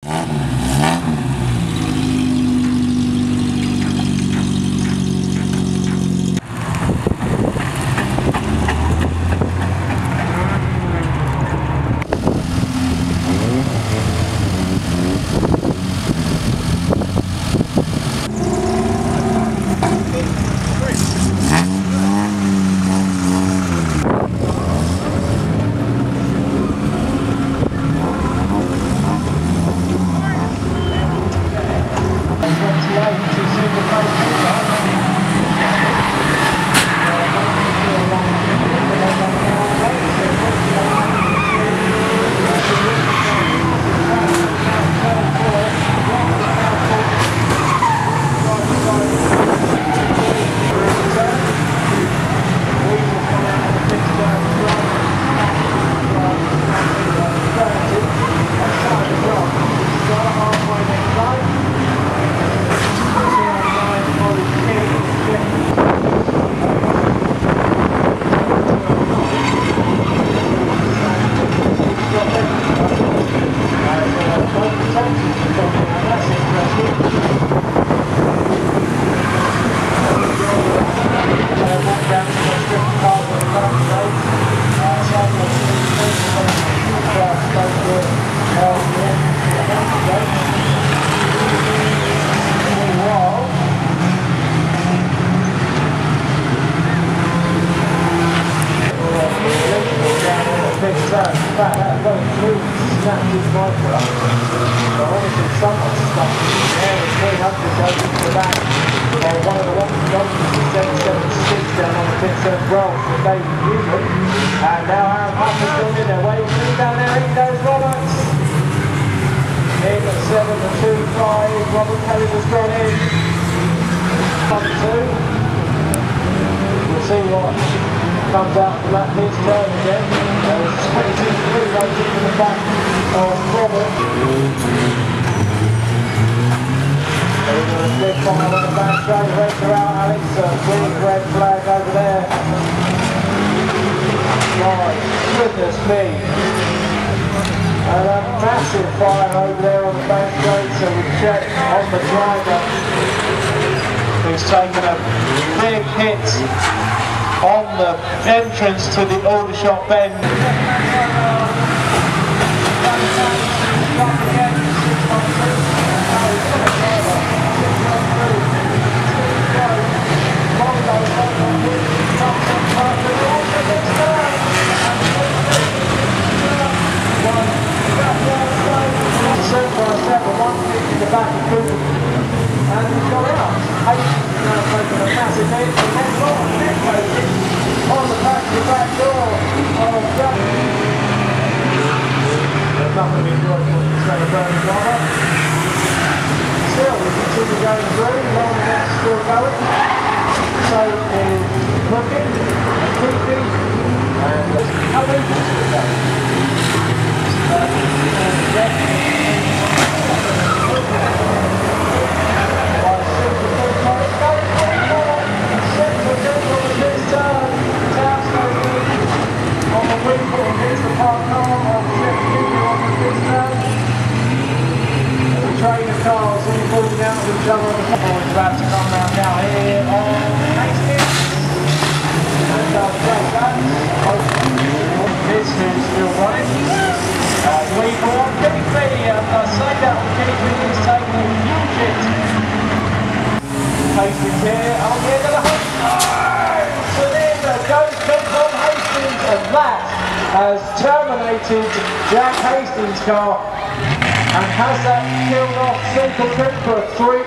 Robert Kelly has gone in. We'll see what comes out from that pitch turn again. There's 23 racing in the back of Robert. They're going to slip on the back straight. Reds are out, Alex. Big red flag over there. My goodness me. And a massive fire over there on the back straight, so we check on the driver who's taken a big hit on the entrance to the Aldershot bend. The back of Cooper, and he's got out. Hastings now taking a massive hit, and then Robert Hastings on the back door of Gavin. There's nothing to enjoy for the Trevor Burns driver. Still, we continue going through, long that's still going. So is looking, keeping, and there's a week to go. About to come round now here on Hastings. This is still running. Week one, Kenny B, I say that Kenny B is taking a huge hit. Hastings here, the end of the hunt. So there goes Ken from Hastings, and that has terminated Jack Hastings' car and has that killed off Super Trip for 3.